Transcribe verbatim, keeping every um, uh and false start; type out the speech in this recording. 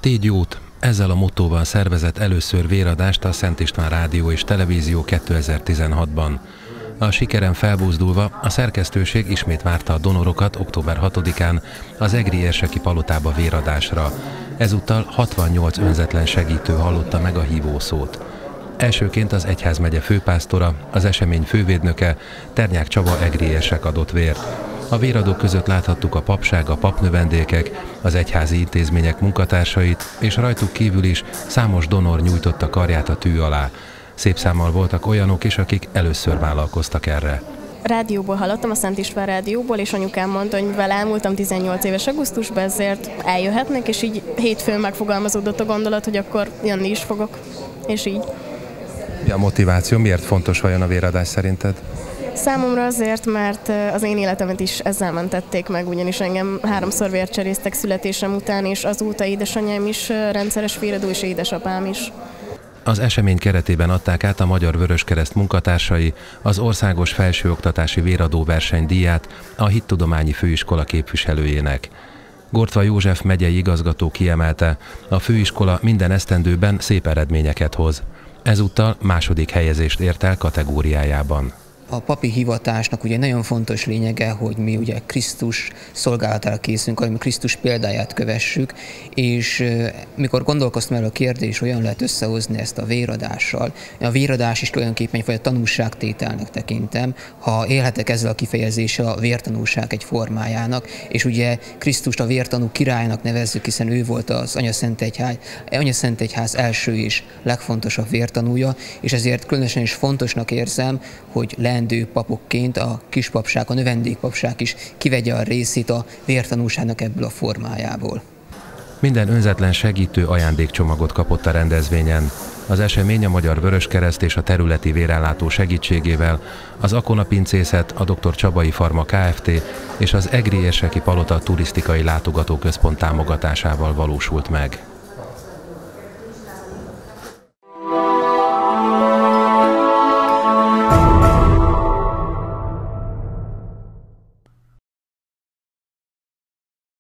Tégy jót! Ezzel a mottóval szervezett először véradást a Szent István Rádió és Televízió kétezer-tizenhatban. A sikeren felbuzdulva a szerkesztőség ismét várta a donorokat október hatodikán az egri érseki palotába véradásra. Ezúttal hatvannyolc önzetlen segítő hallotta meg a hívószót. Elsőként az egyházmegye főpásztora, az esemény fővédnöke, Ternyák Csaba egri érsek adott vért. A véradók között láthattuk a papság, a papnövendékek, az egyházi intézmények munkatársait, és rajtuk kívül is számos donor nyújtotta karját a tű alá. Szép számmal voltak olyanok is, akik először vállalkoztak erre. Rádióból hallottam, a Szent István Rádióból, és anyukám mondta, hogy mivel elmúltam tizennyolc éves augusztusban, ezért eljöhetnek, és így hétfőn megfogalmazódott a gondolat, hogy akkor jönni is fogok, és így. Mi a motiváció? Miért fontos vajon a véradás szerinted? Számomra azért, mert az én életemet is ezzel mentették meg, ugyanis engem háromszor vércseréztek születésem után, és azóta édesanyám is rendszeres véradó, és édesapám is. Az esemény keretében adták át a Magyar Vöröskereszt munkatársai az Országos Felsőoktatási Véradó verseny díját a Hittudományi Főiskola képviselőjének. Gortva József megyei igazgató kiemelte, a főiskola minden esztendőben szép eredményeket hoz. Ezúttal második helyezést ért el kategóriájában. A papi hivatásnak ugye nagyon fontos lényege, hogy mi ugye Krisztus szolgálatára készülünk, hogy mi Krisztus példáját kövessük, és mikor gondolkoztam erről a kérdés, olyan lehet összehozni ezt a véradással. A véradás is tulajdonképpen egyfajta tanúságtételnek tekintem, ha élhetek ezzel a kifejezéssel, a vértanúság egy formájának, és ugye Krisztust a vértanú királynak nevezzük, hiszen ő volt az Anyaszentegyház, Anyaszentegyház első és legfontosabb vértanúja, és ezért különösen is fontosnak érzem, hogy leendő papokként a kispapság, a növendékpapság is kivegye a részét a vértanúságnak ebből a formájából. Minden önzetlen segítő ajándékcsomagot kapott a rendezvényen. Az esemény a Magyar Vöröskereszt és a területi vérellátó segítségével az Akona Pincészet, a doktor Csabai Farma Kft. És az Egri érseki palota turisztikai látogatóközpont támogatásával valósult meg.